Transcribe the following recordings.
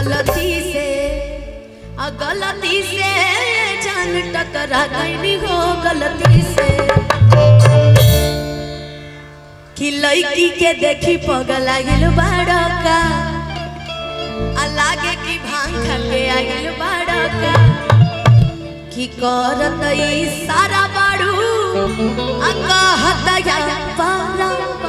गलती से जान टकरा गई हो गलती से कि लड़की के देखी पगला गेल बाड़का लागे कि भांग खा के आइल बाड़का कि करत सारा बाड़ू कहत बाड़ा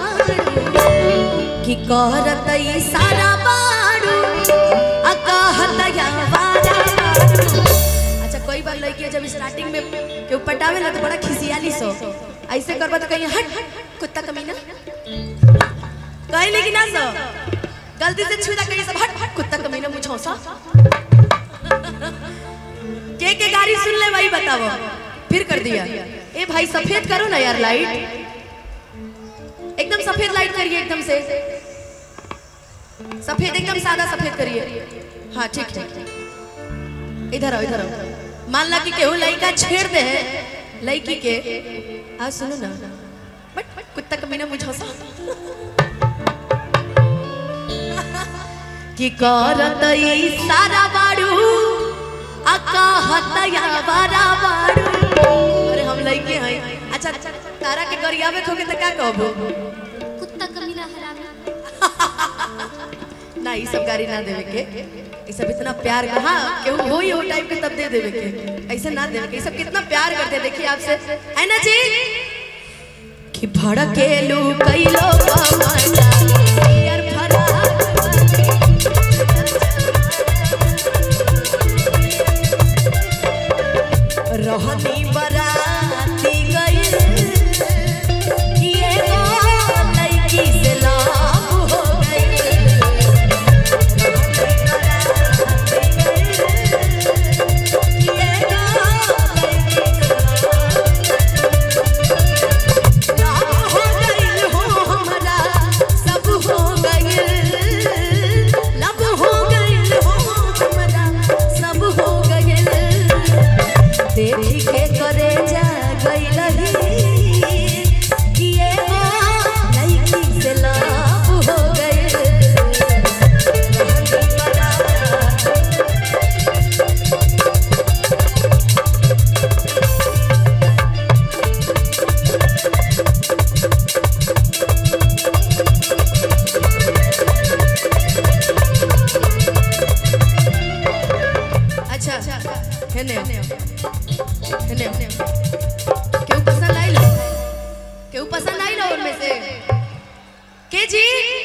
कि करत सारा बाड़ू कहत बाड़ा। अच्छा कोई बार लड़की जब स्टार्टिंग में क्यों पटावे ना तो बड़ा खिसियाली सो ऐसे करबा तो कहीं हट कुत्ता कमीना कहीं लेकिन ना सो गलती से छूदा कहीं सब हट कुत्ता कमीना मुझौसा के गाड़ी सुन ले भाई बताओ फिर कर दिया। ए भाई सफेद करो ना यार लाइट एकदम सफेद लाइट करिए एकदम से सफेद एकदम सादा सफेद करिए। हाँ ठीक ठीक इधर आओ इधर आओ। मान ला कि केहू लड़का छेड़ दे लड़की के आज सुनो ना बट कुत्ता कमीना मुझौसा कि करत सारा बाड़ू अरे हम लड़के हैं। अच्छा तारा के गरियावे खोके तो क्या कहबो कुत्ता कमीना हरामी ना ये सब गाड़ी ना देवे के ये सब इतना प्यार का हाँ केहू हो ही हो टाइप के तब दे देवे के ऐसे ना देवे के ये सब कितना प्यार करते देखिए आपसे है ना जी कि भड़केलू कई लोग यार भरा रहनी बराती गई ये लड़की से लाभ हो गई लाभ हो गई हो हमारा सब हो गई लाभ हो गई हो हमारा सब हो गई देखी के करे जा गई लगी कि ये लड़की से लाभ हो गई। अच्छा है क्यों पसंद आई लो उनमें से के जी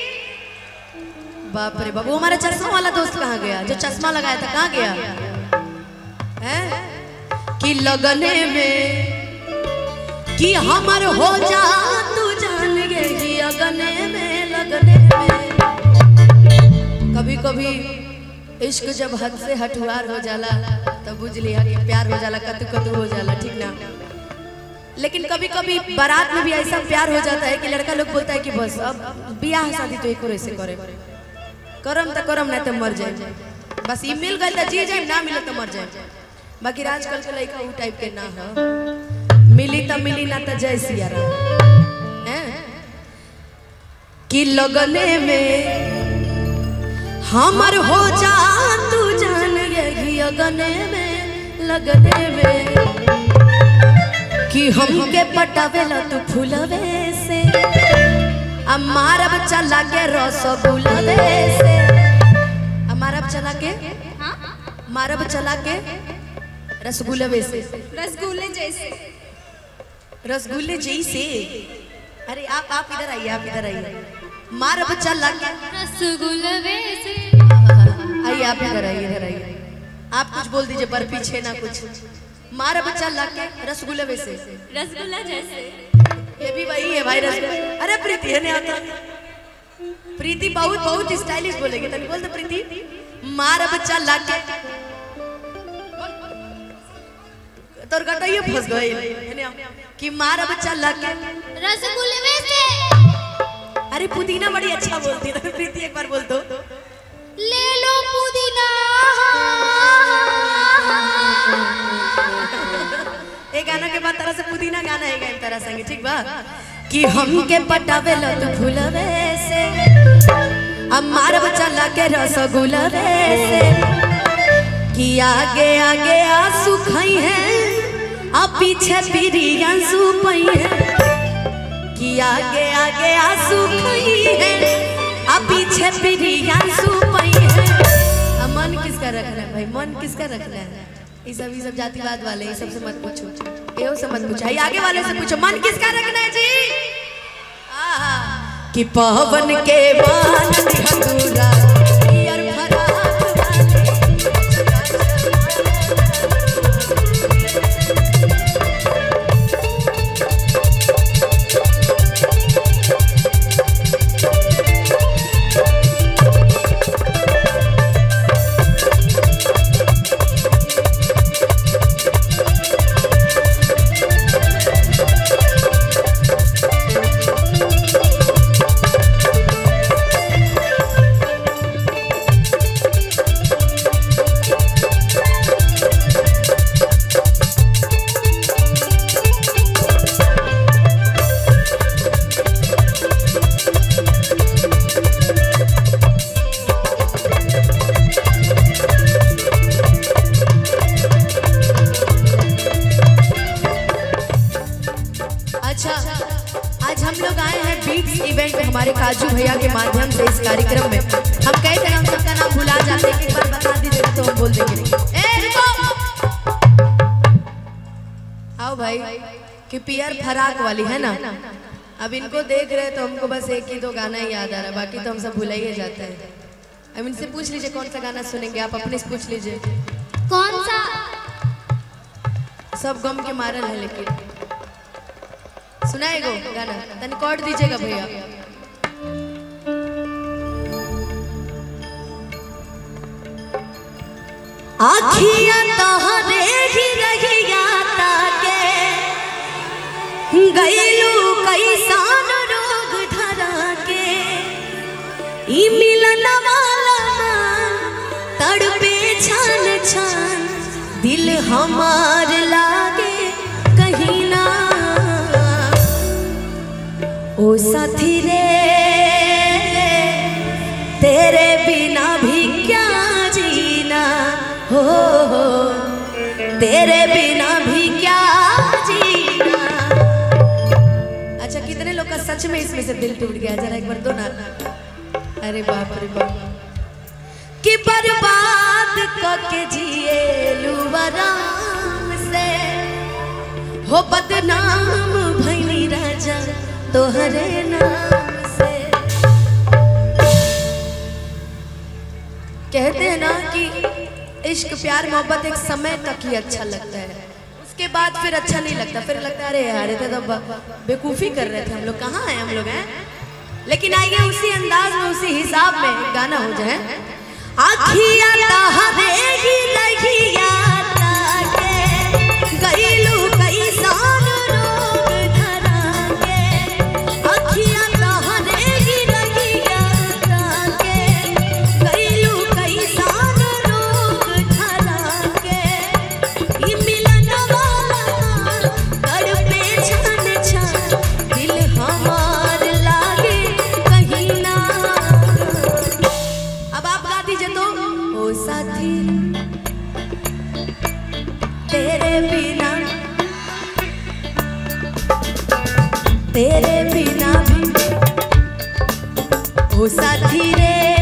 बाप रे बाबू हमारा चश्मा वाला दोस्त कहाँ गया जो चश्मा लगाया था कहाँ गया है कि लगने में कि हमार हो जा तू जान गए कि लगने में कभी कभी इश्क जब हद से हठुआर हो जाला तब बुझ लिया कि प्यार हो जाला कतु कतु हो जाला ठीक ना। लेकिन कभी कभी बारात में भी ऐसा प्यार हो जाता है कि लड़का लोग बोलता है कि बस अब ब्याह शादी तो एक और ऐसे करे करम तो करम ना तो मर जाए बस ये मिल गए तो जी जाए ना मिले तो मर जाए। बाकी आजकल के लड़का वो टाइप के ना हो मिली तो मिली ना तो जय सिया राम कि लगने में हमर हो जा तू जान यही लगने में कि हमके पटावेला तू फूलवे से हमारा बच्चा लागे रसगुल्लवे से हमारा बच्चा लागे हमारा बच्चा लागे रसगुल्लवे से रसगुल्ले जैसे अरे आप इधर आइए मारा बच्चा लागे रसगुल्ले से आइए आप इधर आइए आप कुछ बोल दीजिए पर पीछे ना कुछ मारा बच्चा लाके रसगुल्ले वैसे रसगुल्ला जैसे ये भी वही है भाई रसगुल्ला। अरे प्रीति है नहीं आता प्रीति बहुत स्टाइलिश बोलेगी तभी बोल तो प्रीति मारा बच्चा लाके तोर गटाइए फंस गई कि मारा बच्चा लाके रसगुल्ले वैसे। अरे पुदीना बड़ी अच्छा बोलती है प्रीति एक बार बोल दो ले लो पुदीना एक गाना के बाद तरह से पुदीना गाना है गाय तरह संगे ठीक बा कि हमके पटावे लो तू फूलवे से हमारा बच्चा के रसगुल्ला से कि आगे आगे आंसू खाई है आ पीछे पीरिया सुपई है कि आगे आगे आंसू खाई है आ पीछे पीरिया सुपई है। मन किसका रखना है भाई, मन किसका रखना है? ये सब जातिवाद वाले ये सबसे मत पूछो, ये से मत पूछो, ये आगे वाले से पूछो मन किसका रखना है जी। कि पवन के बान हंगूरा यार इवेंट में हमारे काजू भैया के माध्यम से इस कार्यक्रम में हम कई तरह हम सबका नाम भुला जाते हैं, एक बार बता दीजिए तो हम बोल देंगे। आओ भाई कि पियर फराक वाली है ना, अब इनको देख रहे तो हमको बस एक ही दो गाना ही याद आ रहा है, बाकी तो हम सब भुला ही जाते हैं। अब इनसे पूछ लीजिए कौन सा गाना सुनेंगे, आप अपने से पूछ लीजिए कौन सा। सब गम के मारल है लेकिन सुनाएगो गाना तन कोड दीजिएगा भैया। आखिया तोहरे ही रहिया ताके गइलू कैसान रोग धरा के ई मिलन वाला तड़पे छान छान दिल हमार लागे कहीं ना। ओ साथी रे तेरे बिना भी क्या जीना हो, तेरे बिना भी क्या जीना। अच्छा कितने लोग का सच में इसमें से दिल टूट गया, जरा एक बार दो ना। अरे बाप रे बाप कि बर्बाद करके जिए लुवराम से हो बदनाम भैनी राजा तोहरे नाम से। कहते हैं ना कि इश्क प्यार मोहब्बत एक समय तक ही अच्छा लगता है, उसके बाद फिर अच्छा नहीं लगता, फिर लगता है अरे यार ये तो बेवकूफ़ी कर रहे थे हम लोग, कहाँ हैं हम लोग हैं। लेकिन आइए उसी अंदाज में उसी हिसाब में गाना हो जाए। आखिया तहरे ही लगिया ताके गइलू कैसान रोग धरा के, आखिया तहरे ही लगिया ताके गइलू कैसान रोग धरा के ई मिलन वाला तड़पे छान छान दिल हमार लागे कहीं ना। अब आप गा दीजिए तो ओ साथी तेरे बिना भी ओ साथी रे